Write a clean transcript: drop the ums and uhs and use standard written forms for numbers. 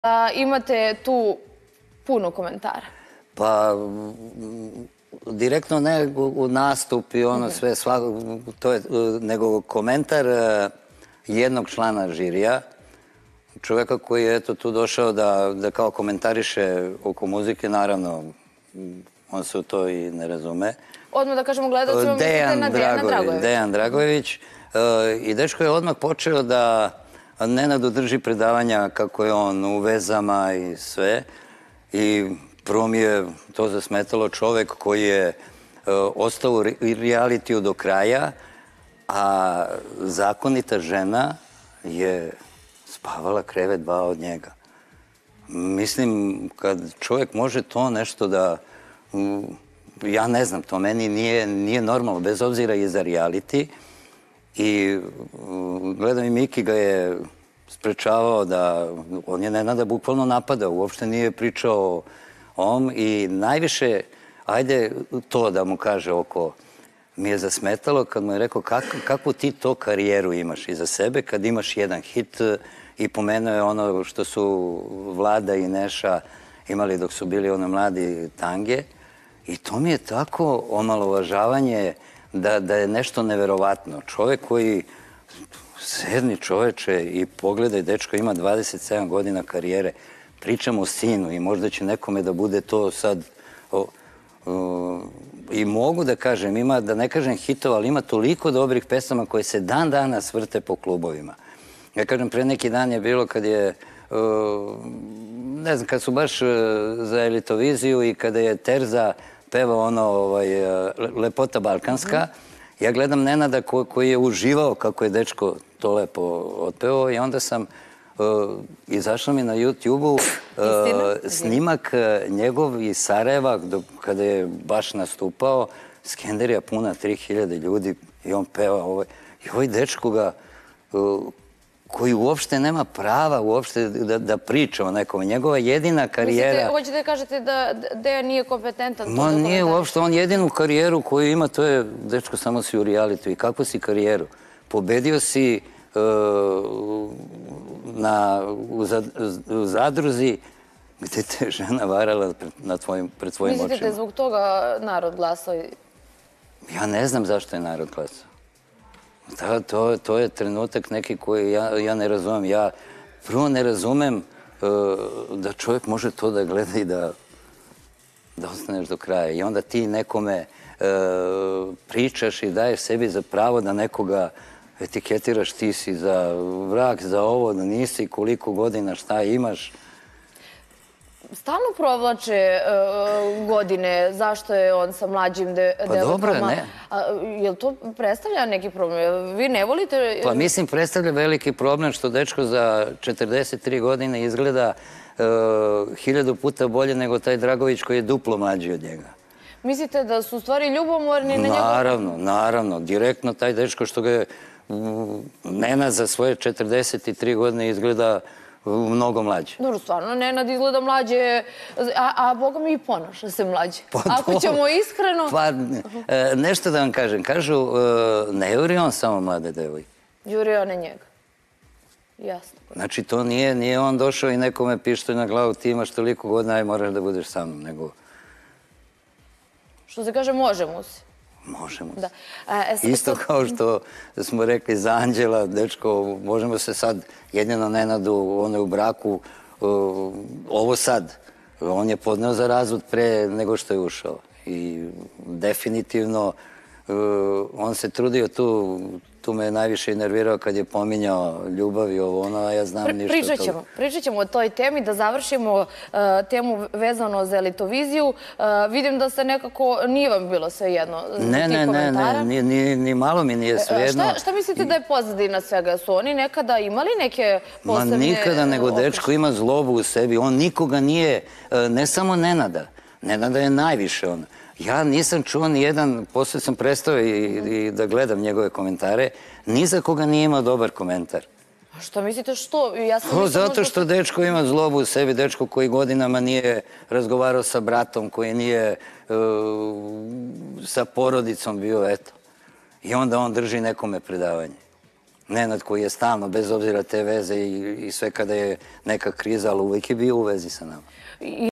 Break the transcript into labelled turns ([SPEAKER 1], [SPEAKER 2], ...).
[SPEAKER 1] Imate tu puno komentara.
[SPEAKER 2] Pa, direktno ne u nastup i ono sve, to je, nego komentar jednog člana žirija, čoveka koji je eto tu došao da kao komentariše oko muzike, naravno, on se u to i ne razume.
[SPEAKER 1] Odmah da kažemo gledalcima, mislite na Dejana Dragojevića.
[SPEAKER 2] Dejan Dragojević. I dečko je odmah počeo da Nenadu drži predavanja kako je on u vezama i sve. I prvo mi je to zasmetalo, čovek koji je ostao u realitiju do kraja, a zakonita žena je spavala krevet 2 od njega. Mislim, kad čovjek može to nešto da... Ja ne znam, to meni nije normalno, bez obzira i za reality. I gledam i Miki ga je sprečavao da... On je Nenada bukvalno napadao, uopšte nije pričao o ovom i najviše, ajde to da mu kaže oko, mi je zasmetalo kad mu je rekao kakvu ti to karijeru imaš iza sebe kad imaš jedan hit i pomenuo je ono što su Vlada i Neša imali dok su bili ono mladi tange i to mi je tako omalovažavanje da je nešto neverovatno. Čovek koji sedni čoveče i pogledaj, dečko ima 27 godina karijere, pričamo o sinu i možda će nekome da bude to sad... I mogu da kažem, ima, da ne kažem hitova, ali ima toliko dobrih pesama koje se dan danas vrte po klubovima. Ja kažem, pre neki dan je bilo kad je, ne znam, kad su baš za Elitoviziju i kada je Terza pevao ono Lepota balkanska, ja gledam Nenada koji je uživao kako je dečko to lepo otpevao i onda sam izašao mi na YouTube-u snimak njegov iz Sarajeva kada je baš nastupao, Skenderija puna 3000 ljudi i on peva ovo. I ovaj dečko ga, koji uopšte nema prava uopšte da priča o nekome. Njegova jedina karijera...
[SPEAKER 1] Hoćete da kažete da Dejan nije kompetentan?
[SPEAKER 2] Ma nije uopšte, on jedinu karijeru koju ima, to je dečko samo si u realitu. I kakvu si karijeru? Pobedio si u zadruzi gde te žena varala pred tvojim očima.
[SPEAKER 1] Mislite da je zbog toga narod glasao?
[SPEAKER 2] Ja ne znam zašto je narod glasao. To je trenutak neki koji ja ne razumem. Ja prvo ne razumem da čovjek može to da gleda i da ostaneš do kraja. I onda ti nekome pričaš i daješ sebi za pravo da nekoga etiketiraš, ti si za vrak, za ovo, da nisi, koliko godina, šta imaš.
[SPEAKER 1] Stalno provlače godine, zašto je on sa mlađim devojkama.
[SPEAKER 2] Pa dobro, ne.
[SPEAKER 1] Jel to predstavlja neki problem? Vi ne volite...
[SPEAKER 2] Pa mislim, predstavlja veliki problem što dečko za 43 godine izgleda 1000 puta bolje nego taj Dragović koji je duplo mlađi od njega.
[SPEAKER 1] Mislite da su u stvari ljubomorni na njegov...
[SPEAKER 2] Naravno. Direktno taj dečko što ga je Nenad za svoje 43 godine izgleda mnogo mlađe.
[SPEAKER 1] Dobro, stvarno, Nenad izgleda mlađe, a Boga mi i ponaša se mlađe. Ako ćemo iskreno...
[SPEAKER 2] Pa, nešto da vam kažem. Kažu, ne juri on samo mlade devojke.
[SPEAKER 1] Juri on njega. Jasno.
[SPEAKER 2] Znači, to nije on došao i nekome pištolj na glavu, ti imaš toliko godina, aj moraš da budeš sa mnom, nego...
[SPEAKER 1] Što se kaže, može mu se.
[SPEAKER 2] Možemo se. Isto kao što smo rekli za Anđela, dečko, možemo se sad jedino Nenadu, on je u braku, ovo sad, on je podneo za razvod pre nego što je ušao. I definitivno on se trudio tu me je najviše nervirao kad je pominjao ljubav i ovo ono, a ja znam ništa od toga.
[SPEAKER 1] Pričat ćemo o toj temi, da završimo temu vezano za Elitoviziju. Vidim da ste nekako, nije vam bilo sve jedno tih komentara.
[SPEAKER 2] Ne, ni malo mi nije sve jedno.
[SPEAKER 1] Šta mislite da je pozadina svega? Su oni nekada imali neke posebne...
[SPEAKER 2] Ma nikada, nego dečko ima zlobu u sebi. On nikoga nije, ne samo Nenada. Nenada je najviše on. Ja nisam čuo ni jedan, posle sam prestao i da gledam njegove komentare, ni za koga nije imao dobar komentar.
[SPEAKER 1] A što mislite što?
[SPEAKER 2] Zato što dečko ima zlobu u sebi, dečko koji godinama nije razgovarao sa bratom, koji nije sa porodicom bio, eto. I onda on drži nekome predavanje. Nenad koji je stalno, bez obzira te veze i sve kada je neka kriza, ali uvijek je bio u vezi sa nama.